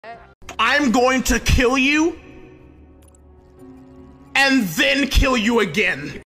I'm going to kill you and then kill you again.